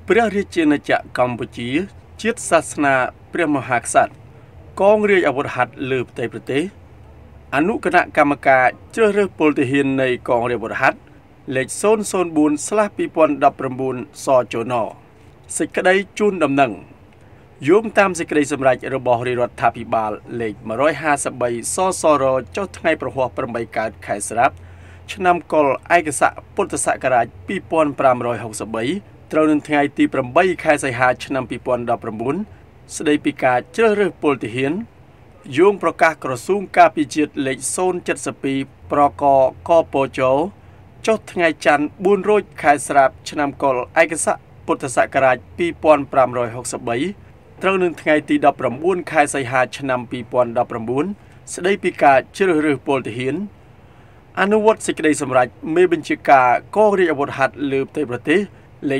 ព្រះរាជាណាចក្រកម្ពុជាជាតិសាសនាព្រះមហាក្សត្រកងរាជអាវុធហត្ថលើផ្ទៃប្រទេសអនុគណៈកម្មការជ្រើសរើសពលទាហាននៃកងរាជអាវុធហត្ថលេខ004/2019 សចនសេចក្តីជូនដំណឹងយោងតាមសេចក្តីសម្រេចរបស់រាជរដ្ឋាភិបាលលេខ153សសរចុះថ្ងៃប្រហ័ស8កើតខែស្រាប់ឆ្នាំកុលឯកស័កពុទ្ធសករាជ2563ត្រូវនឹងថ្ងៃទី8ខែសីហាឆ្នាំ2019ស្តីពីការជ្រើសរើសពលទាហានយោងប្រកាសក្រសួងការពារជាតិលេខ072ប្រកកពជចុះថ្ងៃច័ន្ទ4រោចខែស្រាប់ឆ្នាំកុលឯកស័កពុទ្ធសករាជ2563ត្រូវនឹងថ្ងៃទី19ខែសីហាឆ្នាំ2019ស្តីពីការជ្រើសរើសពលទាហានអនុវត្តសេចក្តីសម្រេចមេបញ្ជាការកងរាជអាវុធហត្ថលើផ្ទៃប្រទេសលេខ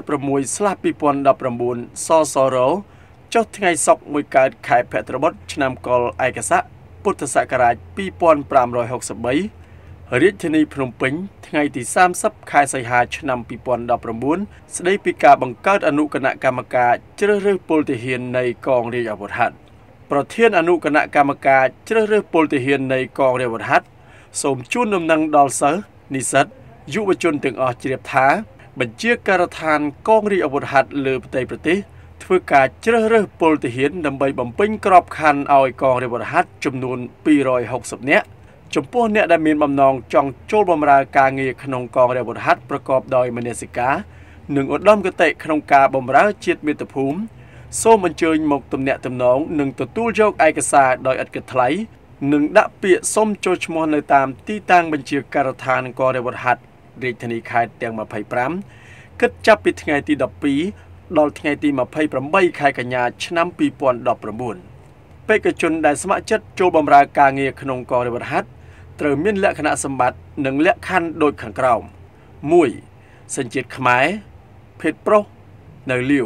86/2019 សសរចុះថ្ងៃសុក្រ1កើតខែភទ្របទឆ្នាំកុលឯកស័កពុទ្ធសករាជ2563រាជធានីភ្នំពេញថ្ងៃទី30ខែសីហាឆ្នាំ2019ស្តីពីការបង្កើតអនុគណៈកម្មការជ្រើសរើសពលទាហាននៃកងរាជអាវុធហត្ថប្រធានអនុគណៈកម្មការជ្រើសរើសពលទាហាននៃកងរាជអាវុធហត្ថសូមជូនដំណឹងដល់សិស្សនិស្សិតយុវជនទាំងអស់ជ្រាបថាបញ្ជាការដ្ឋានកងរាជអាវុធហត្ថលើផ្ទៃប្រទេសធ្វើការជ្រើសរើសពលទាហានដើម្បីបំពេញក្របខ័ណ្ឌឲ្យកងរាជអាវុធហត្ថចំនួន260នាក់ចំពោះអ្នកដែលមានបំណងចង់ចូលបម្រើការងារក្នុងកងរាជអាវុធហត្ថប្រកបដោយមនសិការនិងឧត្តមគតិក្នុងការបម្រើជាតិមាតុភូមិសូមអញ្ជើញមកទំនាក់ទំនងនិងទទួលយកឯកសារដោយឥតគិតថ្លៃនិងដាក់ពាក្យសុំចូលឈ្មោះនៅតាមទីតាំងបញ្ជាការដ្ឋានកងរាជអាវុធហត្ថរាជធានីខេត្តទាំង25គិតចាប់ពីថ្ងៃទី12ដល់ថ្ងៃទី28ខែកញ្ញាឆ្នាំ2019បេក្ខជនដែលស្ម័គ្រចិត្តចូលបម្រើការងារក្នុងកងរាជអាវុធហត្ថត្រូវមានលក្ខណៈសម្បត្តិនិងលក្ខខណ្ឌដូចខាងក្រោម 1. សញ្ជាតិខ្មែរភេទប្រុសនៅលាវ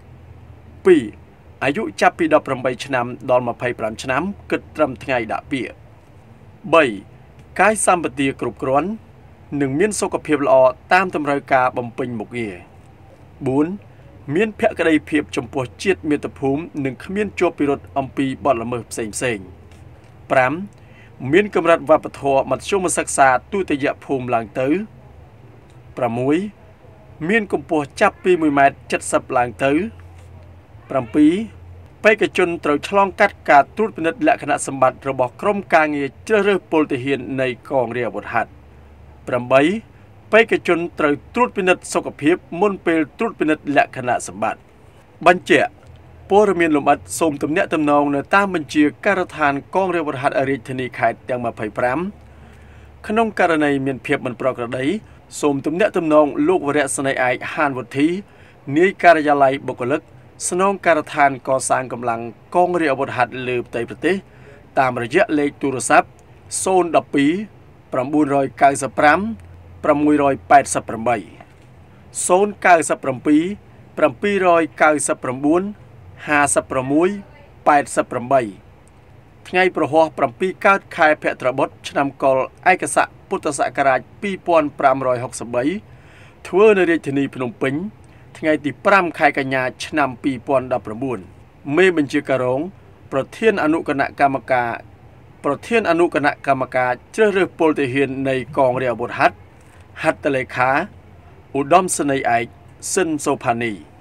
2. អាយុចាប់ពី18ឆ្នាំដល់25ឆ្នាំគិតត្រឹមថ្ងៃដាក់ពាក្យ 3. កាយសម្បទាគ្រប់គ្រាន់និងមានសុខភាពល្អតាមតម្រូវការបំពេញមុខងារ 4. មានភក្តីភាពចំពោះជាតិមាតុភូមិនិងគ្មានជាប់ពិរុទ្ធអំពីបទល្មើសផ្សេងៗ 5. មានកម្រិតវប្បធម៌មធ្យមសិក្សាទុតិយភូមិឡើងទៅ 6. មានកម្ពស់ចាប់ពី 1.70 m ឡើងទៅ 7. បេក្ខជនត្រូវឆ្លងកាត់ការត្រួតពិនិត្យលក្ខណៈសម្បត្តិរបស់ក្រុមការងារជ្រើសរើសពលទាហាននៃកងរាជអាវុធហត្ថ 8. បេក្ខជនត្រូវត្រួតពិនិត្យសុខភាពមុនពេលត្រួតពិនិត្យលក្ខណៈសម្បត្តិបញ្ជាក់ព័ត៌មានលម្អិតសូមទំនាក់ទំនងនៅតាមបញ្ជាការដ្ឋានកងរាជអាវុធហត្ថរាជធានីខេត្តទាំង25ក្នុងករណីមានភាពមិនប្រក្រតីសូមទំនាក់ទំនងលោកវរៈស្នេហ៍ឯកហានវុធីនាយការិយាល័យបុគ្គលិកស្នងការដ្ឋានកសាងកម្លាំងកងរាជអាវុធហត្ថលើផ្ទៃប្រទេសតាមរយៈលេខទូរស័ព្ទ012 995 688 097 799 5688ថ្ងៃប្រហ័ស7កើតខែភទ្របទឆ្នាំកុលឯកស័កពុទ្ធសករាជ2563ធ្វើនៅរាជធានីភ្នំពេញថ្ងៃទី5ខែកញ្ញាឆ្នាំ2019មេបញ្ជាការរងប្រធានអនុគណៈកម្មការជ្រើសរើសពលទាហាននៃកងរាជអាវុធហត្ថហត្ថលេខាឧត្តមសេនីយ៍ឯកស៊ិនសូផានី